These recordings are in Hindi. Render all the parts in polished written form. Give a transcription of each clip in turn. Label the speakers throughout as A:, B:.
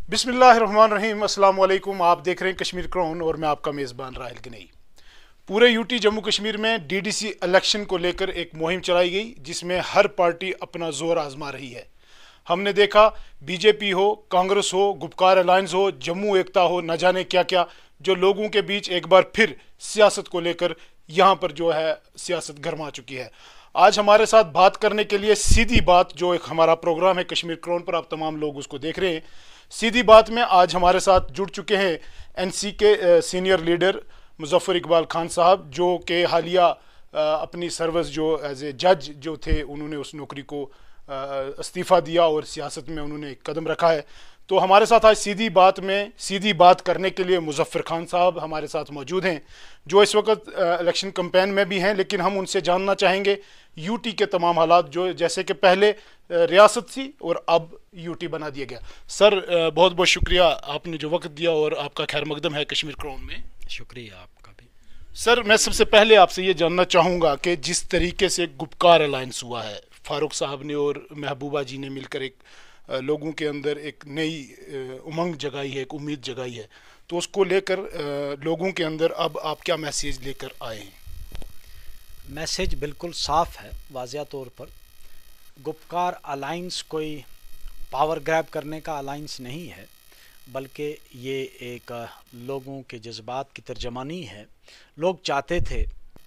A: बिस्मिल्लाहिर्रहमानिर्रहीम। अस्सलाम वालेकुम। आप देख रहे हैं कश्मीर क्राउन और मैं आपका मेज़बान राहिल गनई। पूरे यूटी जम्मू कश्मीर में डीडीसी इलेक्शन को लेकर एक मुहिम चलाई गई जिसमें हर पार्टी अपना जोर आजमा रही है। हमने देखा बीजेपी हो, कांग्रेस हो, गुपकार अलायंस हो, जम्मू एकता हो, न जाने क्या क्या, जो लोगों के बीच एक बार फिर सियासत को लेकर यहाँ पर जो है सियासत गरमा चुकी है। आज हमारे साथ बात करने के लिए सीधी बात, जो एक हमारा प्रोग्राम है कश्मीर क्राउन पर, आप तमाम लोग उसको देख रहे हैं, सीधी बात में आज हमारे साथ जुड़ चुके हैं एनसी के सीनियर लीडर मुजफ्फर इकबाल खान साहब, जो कि हालिया अपनी सर्विस जो एज ए जज जो थे उन्होंने उस नौकरी को इस्तीफ़ा दिया और सियासत में उन्होंने एक कदम रखा है। तो हमारे साथ आज सीधी बात करने के लिए मुजफ्फर खान साहब हमारे साथ मौजूद हैं, जो इस वक्त इलेक्शन कैंपेन में भी हैं। लेकिन हम उनसे जानना चाहेंगे यूटी के तमाम हालात, जो जैसे कि पहले रियासत थी और अब यूटी बना दिया गया। सर, बहुत बहुत शुक्रिया आपने जो वक्त दिया और आपका खैर मकदम है कश्मीर क्राउन में।
B: शुक्रिया आपका भी।
A: सर, मैं सबसे पहले आपसे ये जानना चाहूँगा कि जिस तरीके से गुपकार अलायंस हुआ है, फारूक साहब ने और महबूबा जी ने मिलकर एक लोगों के अंदर एक नई उमंग जगाई है, एक उम्मीद जगाई है, तो उसको लेकर लोगों के अंदर अब आप क्या मैसेज लेकर आए हैं?
B: मैसेज बिल्कुल साफ है, वाज़िया तौर पर। गुपकार अलायंस कोई पावर ग्रैब करने का अलायंस नहीं है, बल्कि ये एक लोगों के जज्बात की तर्जमानी है। लोग चाहते थे,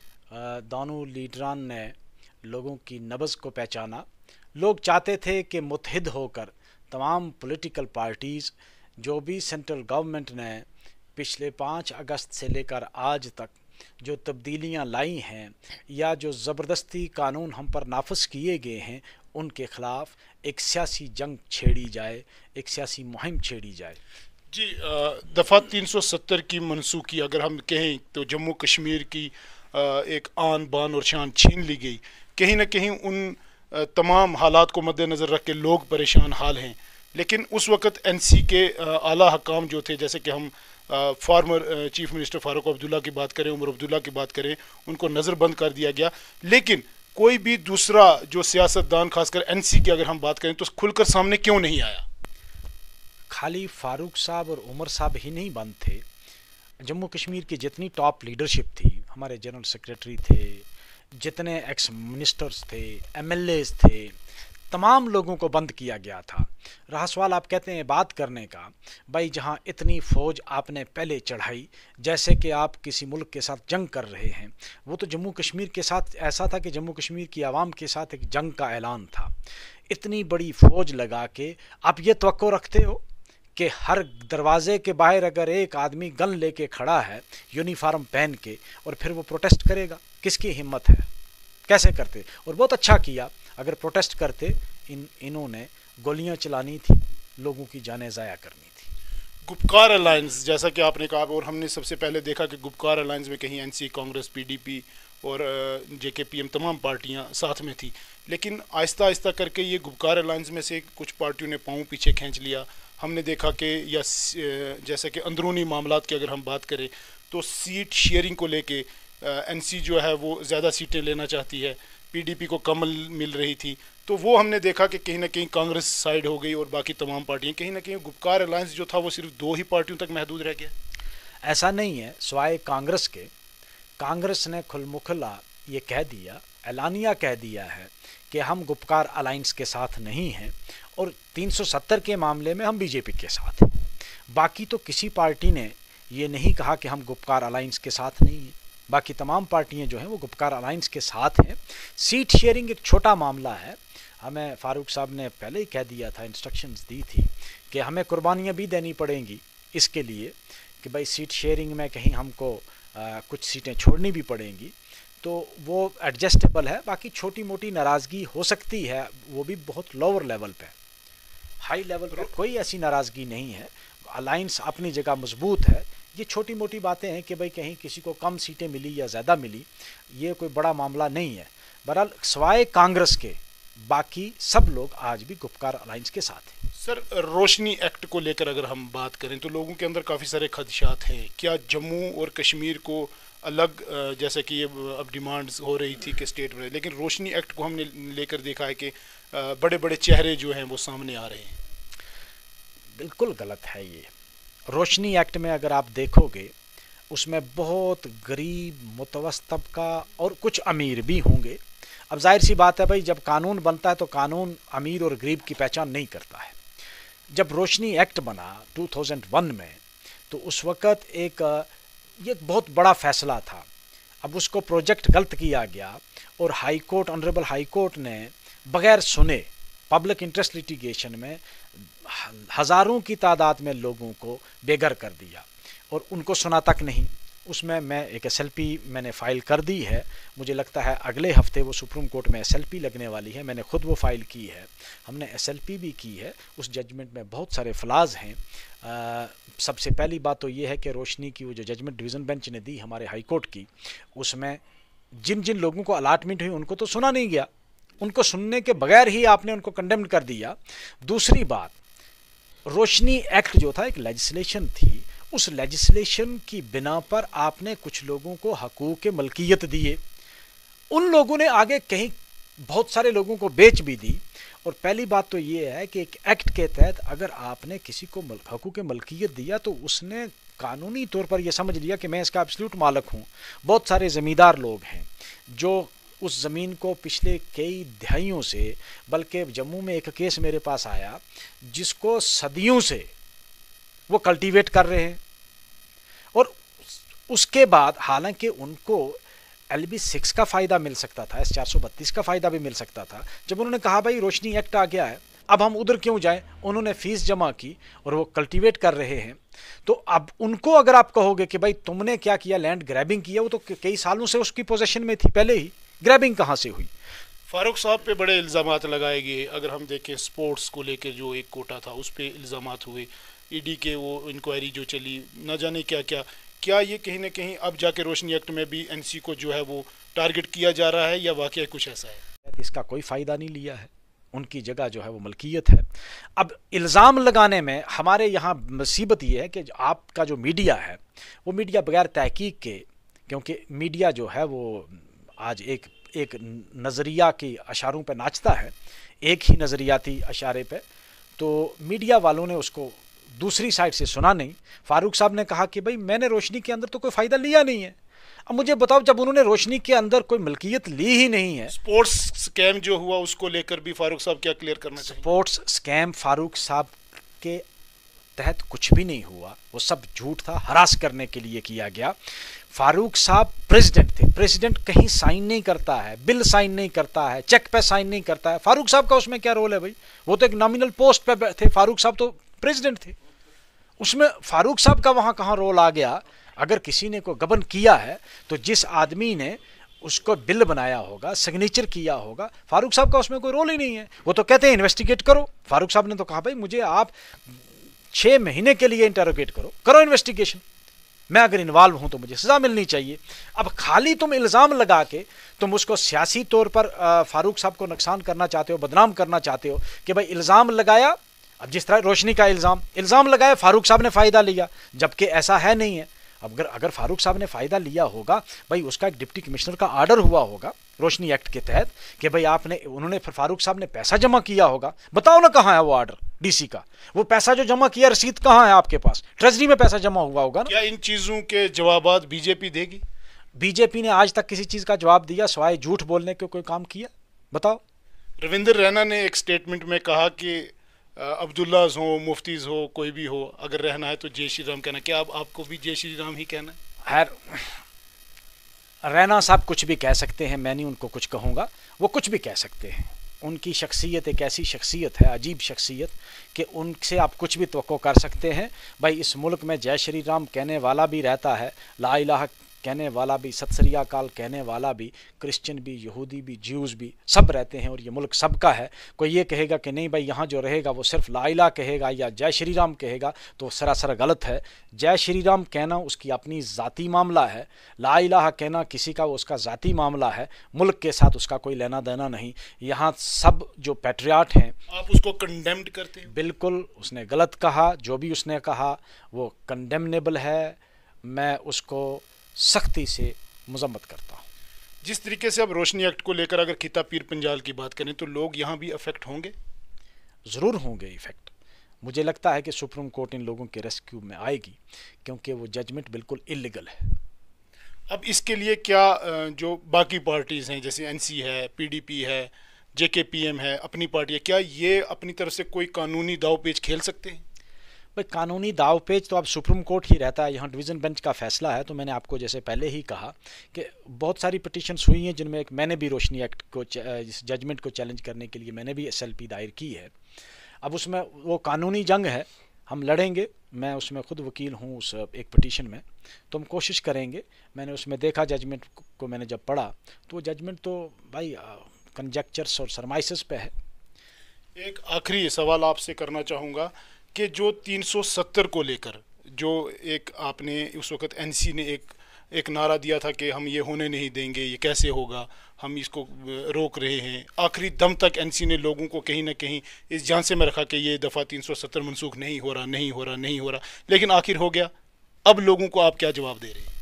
B: दोनों लीडरान ने लोगों की नब्ज़ को पहचाना। लोग चाहते थे कि मुत्तहिद होकर तमाम पॉलिटिकल पार्टीज़, जो भी सेंट्रल गवर्नमेंट ने पिछले 5 अगस्त से लेकर आज तक जो तब्दीलियां लाई हैं या जो ज़बरदस्ती कानून हम पर नाफिज किए गए हैं, उनके ख़िलाफ़ एक सियासी जंग छेड़ी जाए, एक सियासी मुहिम छेड़ी जाए।
A: जी, दफ़ा 370 की मनसूखी अगर हम कहें तो जम्मू कश्मीर की एक आन बान और शान छीन ली गई। कहीं ना कहीं उन तमाम हालात को मद्देनज़र रख के लोग परेशान हाल हैं। लेकिन उस वक़्त एनसी के आला हकाम जो थे, जैसे कि हम former chief minister Farooq Abdullah की बात करें, उमर अब्दुल्ला की बात करें, उनको नज़रबंद कर दिया गया। लेकिन कोई भी दूसरा जो सियासतदान, खासकर एनसी की अगर हम बात करें, तो खुलकर सामने क्यों नहीं आया?
B: खाली फारूक साहब और उमर साहब ही नहीं बंद थे। जम्मू कश्मीर की जितनी टॉप लीडरशिप थी, हमारे जनरल सेक्रेटरी थे, जितने एक्स मिनिस्टर्स थे, एमएलएज थे, तमाम लोगों को बंद किया गया था। रहा सवाल, आप कहते हैं बात करने का, भाई जहां इतनी फ़ौज आपने पहले चढ़ाई, जैसे कि आप किसी मुल्क के साथ जंग कर रहे हैं, वो तो जम्मू कश्मीर के साथ ऐसा था कि जम्मू कश्मीर की आवाम के साथ एक जंग का ऐलान था। इतनी बड़ी फ़ौज लगा के आप ये तवक्को रखते हो कि हर दरवाजे के बाहर अगर एक आदमी गन लेके खड़ा है यूनिफॉर्म पहन के, और फिर वो प्रोटेस्ट करेगा? किसकी हिम्मत है? कैसे करते? और बहुत अच्छा किया, अगर प्रोटेस्ट करते। इन्होंने गोलियां चलानी थी, लोगों की जानें ज़ाया करनी थी।
A: गुपकार अलायंस, जैसा कि आपने कहा, और हमने सबसे पहले देखा कि गुपकार अलायंस में कहीं एनसी, कांग्रेस, पीडीपी और जेकेपीएम तमाम पार्टियां साथ में थी। लेकिन आहिस्ता आहिस्ता करके ये गुपकार अलायंस में से कुछ पार्टियों ने पाँव पीछे खींच लिया। हमने देखा कि या जैसे कि अंदरूनी मामलात की अगर हम बात करें तो सीट शेयरिंग को लेके एनसी जो है वो ज़्यादा सीटें लेना चाहती है, पीडीपी को कम मिल रही थी। तो वो हमने देखा कि कहीं ना कहीं कांग्रेस साइड हो गई और बाकी तमाम पार्टियां, कहीं ना कहीं गुपकार अलायंस जो था वो सिर्फ 2 ही पार्टियों तक महदूद रह गया।
B: ऐसा नहीं है, सिवाय कांग्रेस के। कांग्रेस ने खुलमुखला ये कह दिया, ऐलानिया कह दिया है कि हम गुपकार अलायंस के साथ नहीं हैं, और 370 के मामले में हम बीजेपी के साथ हैं। बाकी तो किसी पार्टी ने ये नहीं कहा कि हम गुपकार अलायंस के साथ नहीं हैं। बाकी तमाम पार्टियां जो हैं वो गुपकार अलायंस के साथ हैं। सीट शेयरिंग एक छोटा मामला है। हमें फारूक साहब ने पहले ही कह दिया था, इंस्ट्रक्शंस दी थी कि हमें कुर्बानियाँ भी देनी पड़ेंगी इसके लिए कि भाई सीट शेयरिंग में कहीं हमको कुछ सीटें छोड़नी भी पड़ेंगी, तो वो एडजस्टेबल है। बाकी छोटी मोटी नाराज़गी हो सकती है, वो भी बहुत लोअर लेवल पे। हाई लेवल पे कोई ऐसी नाराज़गी नहीं है। अलायंस अपनी जगह मजबूत है। ये छोटी मोटी बातें हैं कि भाई कहीं किसी को कम सीटें मिली या ज़्यादा मिली, ये कोई बड़ा मामला नहीं है। बहरहाल सिवाय कांग्रेस के बाकी सब लोग आज भी गुपकार अलायंस के साथ हैं।
A: सर, रोशनी एक्ट को लेकर अगर हम बात करें तो लोगों के अंदर काफ़ी सारे खदशात हैं। क्या जम्मू और कश्मीर को अलग, जैसे कि ये अब डिमांड्स हो रही थी कि स्टेट में, लेकिन रोशनी एक्ट को हमने लेकर देखा है कि बड़े बड़े चेहरे जो हैं वो सामने आ रहे हैं।
B: बिल्कुल गलत है ये। रोशनी एक्ट में अगर आप देखोगे उसमें बहुत गरीब, मुतवस्सित तबका और कुछ अमीर भी होंगे। अब जाहिर सी बात है भाई, जब कानून बनता है तो कानून अमीर और गरीब की पहचान नहीं करता है। जब रोशनी एक्ट बना 2001 में, तो उस वक़्त ये बहुत बड़ा फैसला था। अब उसको प्रोजेक्ट गलत किया गया और high court, honourable high court ने बगैर सुने पब्लिक इंटरेस्ट लिटिगेशन में हज़ारों की तादाद में लोगों को बेघर कर दिया और उनको सुना तक नहीं। उसमें मैं एक एसएलपी मैंने फ़ाइल कर दी है। मुझे लगता है अगले हफ्ते वो सुप्रीम कोर्ट में एसएलपी लगने वाली है। मैंने खुद वो फ़ाइल की है, हमने एसएलपी भी की है। उस जजमेंट में बहुत सारे फ्लाज हैं। सबसे पहली बात तो ये है कि रोशनी की वो जो जजमेंट डिवीज़न बेंच ने दी हमारे हाई कोर्ट की, उसमें जिन जिन लोगों को अलाटमेंट हुई उनको तो सुना नहीं गया, उनको सुनने के बगैर ही आपने उनको कंडेम्ड कर दिया। दूसरी बात, रोशनी एक्ट जो था एक लेजिस्लेशन थी, उस लेजिस्लेशन की बिना पर आपने कुछ लोगों को हकूक़ मलकियत दिए, उन लोगों ने आगे कहीं बहुत सारे लोगों को बेच भी दी। और पहली बात तो ये है कि एक एक्ट के तहत अगर आपने किसी को हकूक़ मलकियत दिया तो उसने कानूनी तौर पर यह समझ लिया कि मैं इसका एब्सोल्यूट मालिक हूँ। बहुत सारे ज़मींदार लोग हैं जो उस ज़मीन को पिछले कई दहाइयों से, बल्कि जम्मू में एक केस मेरे पास आया जिसको सदियों से वो कल्टीवेट कर रहे हैं। और उसके बाद हालांकि उनको LB6 का फ़ायदा मिल सकता था, S432 का फ़ायदा भी मिल सकता था। जब उन्होंने कहा भाई रोशनी एक्ट आ गया है, अब हम उधर क्यों जाएं, उन्होंने फ़ीस जमा की और वो कल्टीवेट कर रहे हैं। तो अब उनको अगर आप कहोगे कि भाई तुमने क्या किया, लैंड ग्रैबिंग किया, वो तो कई सालों से उसकी पोजेशन में थी पहले ही, ग्रैबिंग कहाँ से हुई।
A: फारूक साहब पे बड़े इल्ज़ामात लगाए गए। अगर हम देखें स्पोर्ट्स को लेकर जो एक कोटा था उस पर इल्ज़ामात हुए, ईडी के वो इंक्वायरी जो चली, न जाने क्या क्या। क्या ये कहीं ना कहीं अब जाके रोशनी एक्ट में भी एनसी को जो है वो टारगेट किया जा रहा है, या वाकई कुछ ऐसा है?
B: इसका कोई फ़ायदा नहीं लिया है, उनकी जगह जो है वो मलकियत है। अब इल्ज़ाम लगाने में हमारे यहाँ मुसीबत ये है कि आपका जो मीडिया है वो मीडिया बगैर तहकीक के, क्योंकि मीडिया जो है वो आज एक नज़रिया की अशारों पे नाचता है, एक ही नज़रियाती अशारे पे, तो मीडिया वालों ने उसको दूसरी साइड से सुना नहीं। फारूक साहब ने कहा कि भाई मैंने रोशनी के अंदर तो कोई फ़ायदा लिया नहीं है। अब मुझे बताओ, जब उन्होंने रोशनी के अंदर कोई मलकियत ली ही नहीं है।
A: स्पोर्ट्स स्कैम जो हुआ उसको लेकर भी फारूक साहब क्या क्लियर करना चाहिए?
B: स्पोर्ट्स स्कैम फारूक साहब के तहत कुछ भी नहीं हुआ, वो सब झूठ था, हरास करने के लिए किया गया। फारूक साहब प्रेसिडेंट थे, प्रेसिडेंट कहीं साइन नहीं करता है, बिल साइन नहीं करता है, चेक पे साइन नहीं करता है। फारूक साहब का उसमें क्या रोल है भाई? वो तो एक नॉमिनल पोस्ट पे थे, फारूक साहब तो प्रेसिडेंट थे। उसमें फारूक साहब का वहाँ कहाँ रोल आ गया? अगर किसी ने को गबन किया है तो जिस आदमी ने उसको बिल बनाया होगा, सिग्नेचर किया होगा, फारूक साहब का उसमें कोई रोल ही नहीं है। वो तो कहते हैं इन्वेस्टिगेट करो। फारूक साहब ने तो कहा भाई मुझे आप 6 महीने के लिए इंटरोगेट करो इन्वेस्टिगेशन, मैं अगर इन्वॉल्व हूं तो मुझे सजा मिलनी चाहिए। अब खाली तुम इल्ज़ाम लगा के तुम उसको सियासी तौर पर फारूक साहब को नुकसान करना चाहते हो, बदनाम करना चाहते हो कि भाई इल्ज़ाम लगाया। अब जिस तरह रोशनी का इल्ज़ाम लगाया, फारूक साहब ने फ़ायदा लिया, जबकि ऐसा है नहीं है। अगर फारूक साहब ने फ़ायदा लिया होगा, भाई उसका एक डिप्टी कमिश्नर का आर्डर हुआ होगा रोशनी एक्ट के तहत कि भाई उन्होंने फारूक साहब ने पैसा जमा किया होगा। बताओ ना कहाँ है वो आर्डर डीसी का? वो पैसा जो जमा किया, रसीद कहाँ है आपके पास? ट्रेजरी में पैसा जमा हुआ होगा ना।
A: क्या इन चीज़ों के जवाब बीजेपी देगी?
B: बीजेपी ने आज तक किसी चीज़ का जवाब दिया सिवाय झूठ बोलने के? कोई काम किया? बताओ।
A: रविंदर रैना ने एक स्टेटमेंट में कहा कि अब्दुल्लाज हो, मुफ्तीज हो, कोई भी हो, अगर रहना है तो जय श्री राम कहना। क्या आपको भी जय श्री राम ही कहना है?
B: रैना साहब कुछ भी कह सकते हैं, मैं नहीं उनको कुछ कहूँगा। वो कुछ भी कह सकते हैं। उनकी शख्सियत एक ऐसी शख्सियत है, अजीब शख्सियत, कि उनसे आप कुछ भी तवक्को कर सकते हैं। भाई इस मुल्क में जय श्री राम कहने वाला भी रहता है, ला इलाहा कहने वाला भी, सत श्री अकाल कहने वाला भी, क्रिश्चियन भी, यहूदी भी, ज्यूज़ भी, सब रहते हैं और ये मुल्क सबका है। कोई ये कहेगा कि नहीं भाई यहाँ जो रहेगा वो सिर्फ ला इलाहा कहेगा या जय श्री राम कहेगा, तो सरासर गलत है। जय श्री राम कहना उसकी अपनी ज़ाती मामला है, ला इलाहा कहना किसी का उसका ज़ाती मामला है, मुल्क के साथ उसका कोई लेना देना नहीं। यहाँ सब जो पैट्रियाट हैं,
A: आप उसको कंडेम्ड करते हैं?
B: बिल्कुल, उसने गलत कहा, जो भी उसने कहा वो कंडेमनेबल है। मैं उसको सख्ती से मजम्मत करता हूँ।
A: जिस तरीके से अब रोशनी एक्ट को लेकर अगर खिता पीर पंजाल की बात करें तो लोग यहाँ भी अफेक्ट होंगे?
B: ज़रूर होंगे इफ़ेक्ट। मुझे लगता है कि सुप्रीम कोर्ट इन लोगों के रेस्क्यू में आएगी, क्योंकि वो जजमेंट बिल्कुल इलीगल है।
A: अब इसके लिए क्या जो बाकी पार्टीज़ हैं जैसे एनसी है, पीडीपी है, जेकेपीएम है, अपनी पार्टी है, क्या ये अपनी तरफ से कोई कानूनी दाव पेच खेल सकते हैं?
B: भाई कानूनी दाव पेच तो अब सुप्रीम कोर्ट ही रहता है, यहाँ डिवीज़न बेंच का फैसला है। तो मैंने आपको जैसे पहले ही कहा कि बहुत सारी पिटीशंस हुई हैं, जिनमें एक मैंने भी रोशनी एक्ट को इस जजमेंट को चैलेंज करने के लिए मैंने भी एसएलपी दायर की है। अब उसमें वो कानूनी जंग है, हम लड़ेंगे। मैं उसमें खुद वकील हूँ उस एक पिटीशन में, तो हम कोशिश करेंगे। मैंने उसमें देखा जजमेंट को, मैंने जब पढ़ा तो वो जजमेंट तो भाई कंजेक्चर्स और सरमाइसेस पे है।
A: एक आखिरी सवाल आपसे करना चाहूँगा कि जो 370 को लेकर जो एक आपने उस वक़्त एनसी ने एक नारा दिया था कि हम ये होने नहीं देंगे, ये कैसे होगा, हम इसको रोक रहे हैं, आखिरी दम तक एनसी ने लोगों को कहीं ना कहीं इस झांसे में रखा कि ये दफ़ा 370 मनसूख नहीं हो रहा, नहीं हो रहा, नहीं हो रहा, लेकिन आखिर हो गया। अब लोगों को आप क्या जवाब दे रहे हैं?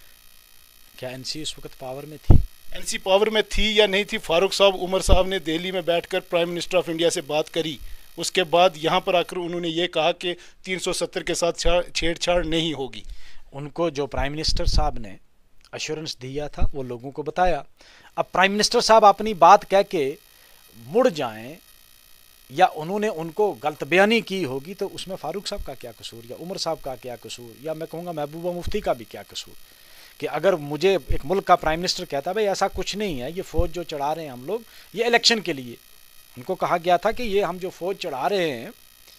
B: क्या एनसी उस वक्त पावर में थी?
A: एनसी पावर में थी या नहीं थी? फारूक साहब, उमर साहब ने दिल्ली में बैठकर प्राइम मिनिस्टर ऑफ इंडिया से बात करी, उसके बाद यहाँ पर आकर उन्होंने ये कहा कि 370 के साथ छेड़छाड़ नहीं होगी।
B: उनको जो प्राइम मिनिस्टर साहब ने अश्योरेंस दिया था वो लोगों को बताया। अब प्राइम मिनिस्टर साहब अपनी बात कह के मुड़ जाएं या उन्होंने उनको गलत बयानी की होगी, तो उसमें फारूक साहब का क्या कसूर, या उमर साहब का क्या कसूर, या मैं कहूँगा महबूबा मुफ्ती का भी क्या कसूर? कि अगर मुझे एक मुल्क का प्राइम मिनिस्टर कहता भाई ऐसा कुछ नहीं है, ये फ़ौज जो चढ़ा रहे हैं हम लोग ये इलेक्शन के लिए, उनको कहा गया था कि ये हम जो फ़ौज चढ़ा रहे हैं,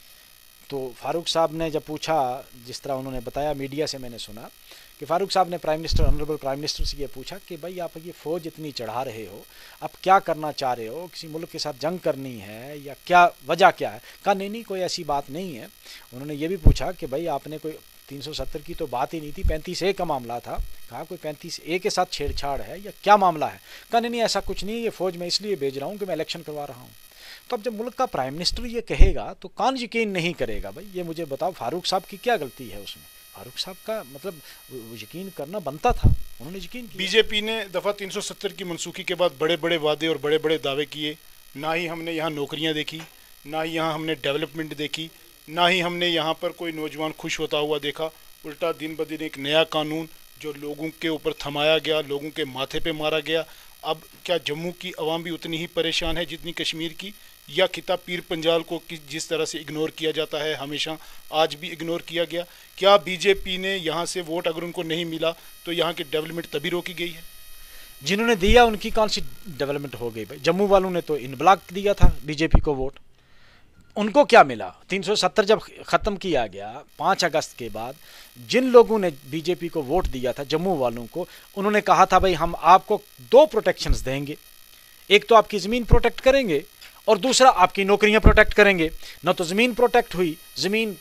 B: तो फारूक साहब ने जब पूछा, जिस तरह उन्होंने बताया, मीडिया से मैंने सुना कि फारूक साहब ने prime minister, honourable prime minister से ये पूछा कि भाई आप ये फ़ौज इतनी चढ़ा रहे हो, आप क्या करना चाह रहे हो, किसी मुल्क के साथ जंग करनी है या क्या वजह क्या है? कहा नहीं कोई ऐसी बात नहीं है। उन्होंने ये भी पूछा कि भाई आपने कोई 370 की तो बात ही नहीं थी, 35A का मामला था। कहा कोई 35A के साथ छेड़छाड़ है या क्या मामला है? कहा नहीं ऐसा कुछ नहीं है, ये फ़ौज मैं इसलिए भेज रहा हूँ कि मैं इलेक्शन करवा रहा हूँ। तो अब जब मुल्क का प्राइम मिनिस्टर ये कहेगा तो कौन यकीन नहीं करेगा? भाई ये मुझे बताओ, फारूक साहब की क्या गलती है उसमें? फारूक साहब का मतलब यकीन करना बनता था, उन्होंने यकीन किया।
A: बीजेपी ने दफ़ा 370 की मनसूखी के बाद बड़े बड़े वादे और बड़े बड़े दावे किए। ना ही हमने यहाँ नौकरियाँ देखी, ना ही यहाँ हमने डेवलपमेंट देखी, ना ही हमने यहाँ पर कोई नौजवान खुश होता हुआ देखा। उल्टा दिन ब दिन एक नया कानून जो लोगों के ऊपर थमाया गया, लोगों के माथे पे मारा गया। अब क्या जम्मू की आवाम भी उतनी ही परेशान है जितनी कश्मीर की? या खिता पीर पंजाल को जिस तरह से इग्नोर किया जाता है हमेशा, आज भी इग्नोर किया गया? क्या बीजेपी ने यहाँ से वोट अगर उनको नहीं मिला तो यहाँ की डेवलपमेंट तभी रोकी गई है?
B: जिन्होंने दिया उनकी कौन सी डेवलपमेंट हो गई? भाई जम्मू वालों ने तो इन ब्लॉक दिया था बीजेपी को वोट, उनको क्या मिला? 370 जब ख़त्म किया गया 5 अगस्त के बाद, जिन लोगों ने बीजेपी को वोट दिया था जम्मू वालों को, उन्होंने कहा था भाई हम आपको 2 प्रोटेक्शंस देंगे, एक तो आपकी ज़मीन प्रोटेक्ट करेंगे और दूसरा आपकी नौकरियां प्रोटेक्ट करेंगे। न तो ज़मीन प्रोटेक्ट हुई, ज़मीन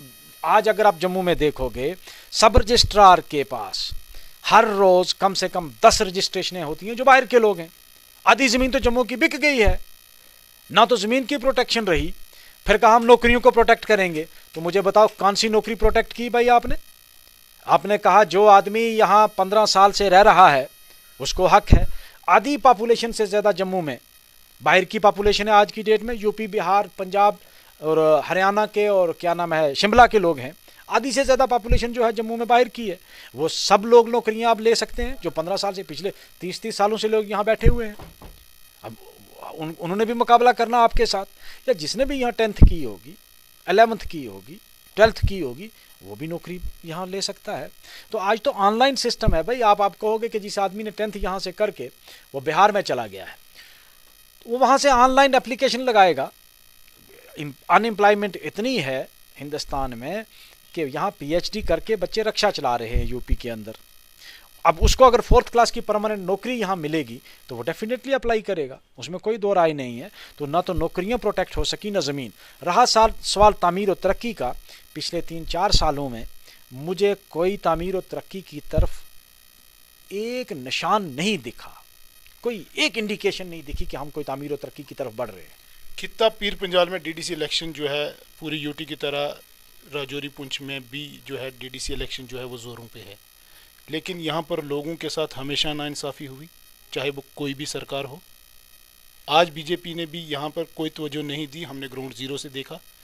B: आज अगर आप जम्मू में देखोगे, सब रजिस्ट्रार के पास हर रोज़ कम से कम 10 रजिस्ट्रेशनें होती हैं जो बाहर के लोग हैं। आधी ज़मीन तो जम्मू की बिक गई है। ना तो ज़मीन की प्रोटेक्शन रही, फिर कहा हम नौकरियों को प्रोटेक्ट करेंगे। तो मुझे बताओ कौन सी नौकरी प्रोटेक्ट की भाई आपने? आपने कहा जो आदमी यहाँ 15 साल से रह रहा है उसको हक है। आधी पॉपुलेशन से ज़्यादा जम्मू में बाहर की पॉपुलेशन है आज की डेट में। यूपी, बिहार, पंजाब और हरियाणा के और क्या नाम है शिमला के लोग हैं। आधी से ज़्यादा पॉपुलेशन जो है जम्मू में बाहर की है। वो सब लोग नौकरियां आप ले सकते हैं जो 15 साल से, पिछले 30 सालों से लोग यहाँ बैठे हुए हैं। अब उन्होंने भी मुकाबला करना आपके साथ, या जिसने भी यहाँ 10th की होगी, 11th की होगी, 12th की होगी, वो भी नौकरी यहाँ ले सकता है। तो आज तो ऑनलाइन सिस्टम है भाई। आप कहोगे कि जिस आदमी ने 10th यहाँ से करके वो बिहार में चला गया है, वो वहाँ से ऑनलाइन एप्लीकेशन लगाएगा। अनएम्प्लॉयमेंट इतनी है हिंदुस्तान में कि यहाँ PhD करके बच्चे रक्षा चला रहे हैं यूपी के अंदर। अब उसको अगर 4th क्लास की परमानेंट नौकरी यहाँ मिलेगी तो वो डेफिनेटली अप्लाई करेगा, उसमें कोई दो राय नहीं है। तो ना तो नौकरियाँ प्रोटेक्ट हो सकी ना ज़मीन। रहा सवाल तामीर और तरक्की का, पिछले 3-4 सालों में मुझे कोई तामीर और तरक्की की तरफ एक निशान नहीं दिखा, कोई एक इंडिकेशन नहीं दिखी कि हम कोई तामीर और तरक्की की तरफ बढ़ रहे हैं।
A: खित्ता पीर पंजाल में DDC इलेक्शन जो है पूरी यूटी की तरह राजौरी पुंछ में भी जो है DDC इलेक्शन जो है वो ज़ोरों पे है, लेकिन यहाँ पर लोगों के साथ हमेशा नाइंसाफ़ी हुई, चाहे वो कोई भी सरकार हो। आज बीजेपी ने भी यहाँ पर कोई तवज्जो नहीं दी, हमने ग्राउंड ज़ीरो से देखा।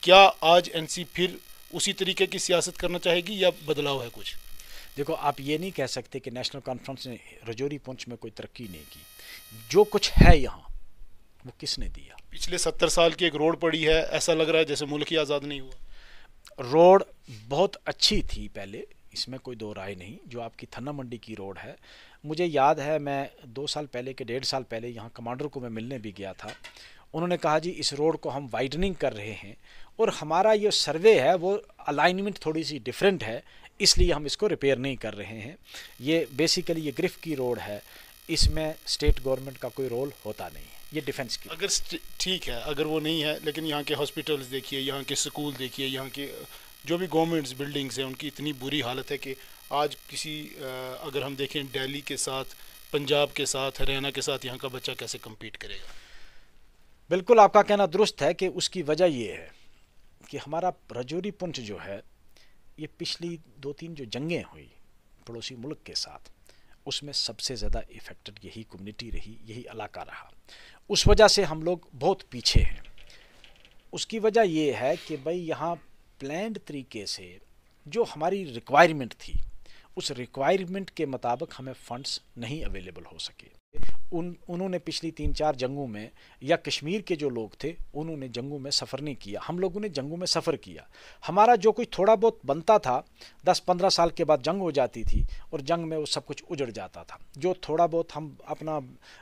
A: क्या आज एनसी फिर उसी तरीके की सियासत करना चाहेगी या बदलाव है कुछ?
B: देखो, आप ये नहीं कह सकते कि नेशनल कॉन्फ्रेंस ने राजौरी पुंछ में कोई तरक्की नहीं की। जो कुछ है यहाँ वो किसने दिया?
A: पिछले 70 साल की एक रोड पड़ी है, ऐसा लग रहा है जैसे मुल्क ही आज़ाद नहीं हुआ।
B: रोड बहुत अच्छी थी पहले, इसमें कोई दो राय नहीं। जो आपकी थन्ना मंडी की रोड है, मुझे याद है मैं 2 साल पहले के 1.5 साल पहले यहाँ कमांडर को मैं मिलने भी गया था। उन्होंने कहा जी इस रोड को हम वाइडनिंग कर रहे हैं और हमारा ये सर्वे है वो अलाइनमेंट थोड़ी सी डिफरेंट है, इसलिए हम इसको रिपेयर नहीं कर रहे हैं। ये बेसिकली ये गिरफ्त की रोड है, इसमें स्टेट गवर्नमेंट का कोई रोल होता नहीं है, ये डिफेंस की।
A: अगर ठीक है, अगर वो नहीं है, लेकिन यहाँ के हॉस्पिटल्स देखिए, यहाँ के स्कूल देखिए, यहाँ के जो भी गवर्नमेंट्स बिल्डिंग्स हैं उनकी इतनी बुरी हालत है कि आज किसी अगर हम देखें दिल्ली के साथ, पंजाब के साथ, हरियाणा के साथ यहाँ का बच्चा कैसे कम्पीट करेगा?
B: बिल्कुल आपका कहना दुरुस्त है कि उसकी वजह ये है कि हमारा राजौरी पुंछ जो है ये पिछली 2-3 जो जंगें हुई पड़ोसी मुल्क के साथ, उसमें सबसे ज़्यादा इफ़ेक्टेड यही कम्युनिटी रही, यही इलाका रहा। उस वजह से हम लोग बहुत पीछे हैं। उसकी वजह ये है कि भाई यहाँ प्लान्ड तरीके से जो हमारी रिक्वायरमेंट थी उस रिक्वायरमेंट के मुताबिक हमें फंड्स नहीं अवेलेबल हो सके। उन्होंने पिछली 3-4 जंगों में, या कश्मीर के जो लोग थे उन्होंने जंगों में सफ़र नहीं किया, हम लोगों ने जंगों में सफ़र किया। हमारा जो कुछ थोड़ा बहुत बनता था 10-15 साल के बाद जंग हो जाती थी और जंग में वो सब कुछ उजड़ जाता था। जो थोड़ा बहुत हम अपना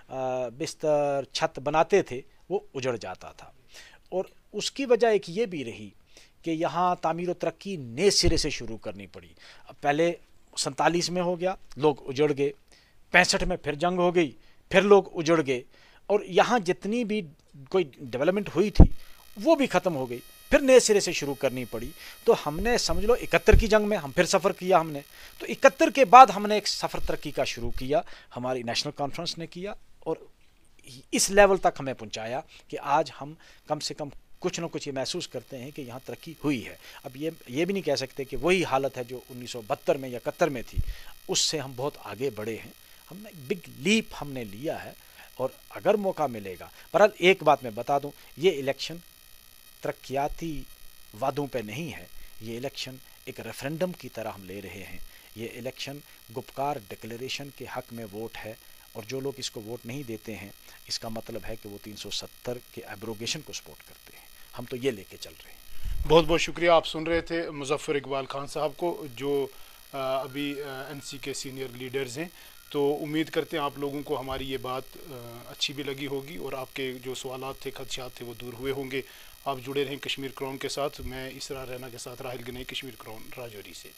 B: बिस्तर छत बनाते थे वो उजड़ जाता था। और उसकी वजह एक ये भी रही कि यहाँ तामीर व तरक्की नए सिरे से शुरू करनी पड़ी। पहले 47 में हो गया, लोग उजड़ गए, 65 में फिर जंग हो गई, फिर लोग उजड़ गए, और यहाँ जितनी भी कोई डेवलपमेंट हुई थी वो भी ख़त्म हो गई, फिर नए सिरे से शुरू करनी पड़ी। तो हमने समझ लो 71 की जंग में हम फिर सफ़र किया हमने, तो 71 के बाद हमने एक सफ़र तरक्की का शुरू किया, हमारी नेशनल कॉन्फ्रेंस ने किया और इस लेवल तक हमें पहुँचाया कि आज हम कम से कम कुछ न कुछ ये महसूस करते हैं कि यहाँ तरक्की हुई है। अब ये भी नहीं कह सकते कि वही हालत है जो 1972 में या 71 में थी, उससे हम बहुत आगे बढ़े हैं। हमने बिग लीप हमने लिया है और अगर मौका मिलेगा। पर एक बात मैं बता दूं, ये इलेक्शन तरक्याती वादों पे नहीं है, ये इलेक्शन एक रेफरेंडम की तरह हम ले रहे हैं। ये इलेक्शन गुपकार डिक्लेरेशन के हक़ में वोट है और जो लोग इसको वोट नहीं देते हैं इसका मतलब है कि वो 370 के एब्रोगेशन को सपोर्ट करते हैं। हम तो ये लेके चल रहे हैं।
A: बहुत बहुत शुक्रिया। आप सुन रहे थे मुज़फ़्फ़र इकबाल खान साहब को, जो अभी एनसी के सीनियर लीडर्स हैं। तो उम्मीद करते हैं आप लोगों को हमारी ये बात अच्छी भी लगी होगी और आपके जो सवालात थे, खदशात थे, वो दूर हुए होंगे। आप जुड़े रहें कश्मीर क्राउन के साथ। मैं इसरा रैना के साथ राहिल गनई, कश्मीर क्राउन राजौरी से।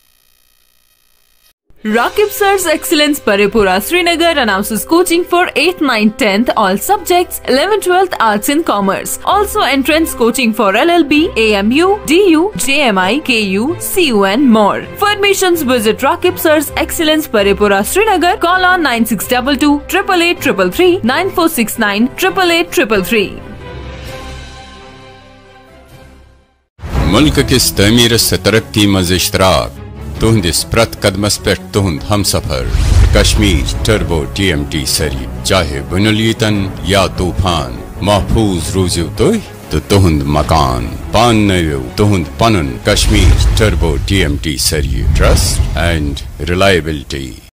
C: Rakib Sir's Excellence Paripura Srinagar announces coaching for 8th, 9th, 10th all subjects, 11th, 12th Arts and Commerce. Also entrance coaching for LLB, AMU, DU, JMI, KU, CU and more. For admissions visit Rakib Sir's Excellence Paripura Srinagar. Call on 9622 888 333 9469 888 333.
D: मुल्क किस तमीर से तरक्की मज इश्तराक तुहंदिस प्रत कदमस पे तुहंद हम सफर कश्मीर टर्बो TMT सरी चाहे बुनलीतन या तूफान महफूज रूजु तो तुहंद मकान पान नयो तुहंद पनन कश्मीर टर्बो TMT सरी ट्रस्ट एंड रिलायबिलिटी।